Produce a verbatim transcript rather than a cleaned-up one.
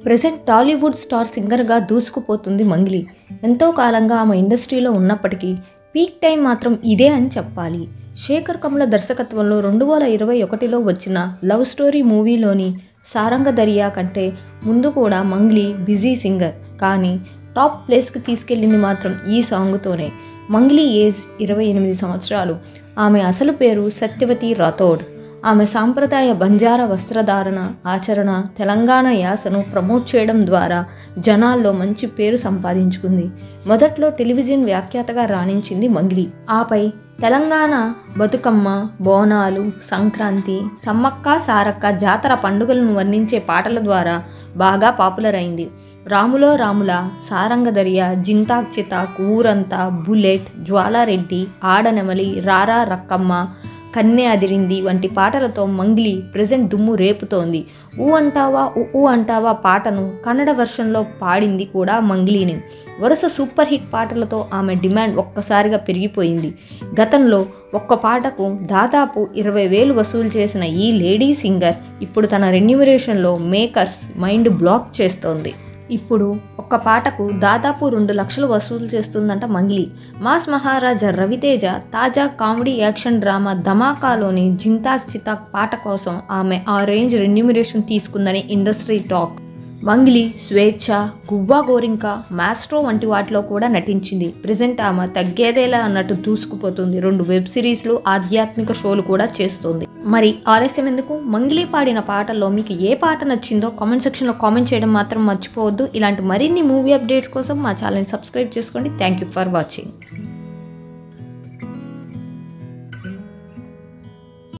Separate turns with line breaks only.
Present Tollywood star సింగర్గా దూసుకుపోతుంది మంగ్లీ. ఎంతో కాలంగా ఆమె ఇండస్ట్రీలో ఉన్నప్పటికీ పీక్ టైం మాత్రం ఇదే అని చెప్పాలి. శేఖర్ కమ్ల దర్శకత్వంలో రెండు వేల ఇరవై ఒకటిలో వచ్చిన లవ్ స్టోరీ మూవీలోని సారంగ దరియా కంటే ముందు కూడా మంగ్లీ బిజీ సింగర్, కానీ టాప్ ప్లేస్కి తీసుకెళ్ళింది మాత్రం ఈ సాంగ్తోనే. మంగ్లీ ఏజ్ ఇరవై ఎనిమిది సంవత్సరాలు. ఆమె అసలు పేరు సత్యవతి రాథోడ్. ఆమె సాంప్రదాయ బంజారా వస్త్రధారణ, ఆచరణ, తెలంగాణ యాసను ప్రమోట్ చేయడం ద్వారా జనాల్లో మంచి పేరు సంపాదించుకుంది. మొదట్లో టెలివిజన్ వ్యాఖ్యాతగా రాణించింది మంగ్లీ. ఆపై తెలంగాణ బతుకమ్మ, బోనాలు, సంక్రాంతి, సమ్మక్క సారక్క జాతర పండుగలను వర్ణించే పాటల ద్వారా బాగా పాపులర్ అయింది. రాములో రాముల, సారంగ దరియా, జింతాక్ చితాక్, ఊరంతా, బుల్లెట్, జ్వాలారెడ్డి, ఆడనెమలి, రారా రక్కమ్మ, కన్నె అదిరింది వంటి పాటలతో మంగ్లీ ప్రెజెంట్ దుమ్ము రేపుతోంది. ఊ అంటావా ఊ అంటావా పాటను కన్నడ వర్షన్లో పాడింది కూడా మంగ్లీనే. వరుస సూపర్ హిట్ పాటలతో ఆమె డిమాండ్ ఒక్కసారిగా పెరిగిపోయింది. గతంలో ఒక్క పాటకు దాదాపు ఇరవై వేలు వసూలు చేసిన ఈ లేడీ సింగర్ ఇప్పుడు తన రెన్యూమరేషన్లో మేకర్స్ మైండ్ బ్లాక్ చేస్తోంది. ఇప్పుడు ఒక్క పాటకు దాదాపు రెండు లక్షలు వసూలు చేస్తుందంట మంగ్లీ. మాస్ మహారాజా రవితేజ తాజా కామెడీ యాక్షన్ డ్రామా ధమాకాలోని జింతాక్ చితాక్ పాట కోసం ఆమె ఆ రేంజ్ రెన్యూమరేషన్ తీసుకుందని ఇండస్ట్రీ టాక్. మంగ్లీ స్వేచ్ఛ, గువ్వా గోరింక, మాస్ట్రో వంటి వాటిలో కూడా నటించింది. ప్రెజెంట్ ఆమె తగ్గేదేలా అన్నట్టు దూసుకుపోతుంది. రెండు వెబ్ సిరీస్లు, ఆధ్యాత్మిక షోలు కూడా చేస్తుంది. మరి ఆలస్యం ఎందుకు? మంగ్లీ పాడిన పాటల్లో మీకు ఏ పాట నచ్చిందో కామెంట్ సెక్షన్లో కామెంట్ చేయడం మాత్రం మర్చిపోవద్దు. ఇలాంటి మరిన్ని మూవీ అప్డేట్స్ కోసం మా ఛానల్ని సబ్స్క్రైబ్ చేసుకోండి. Thank you for watching.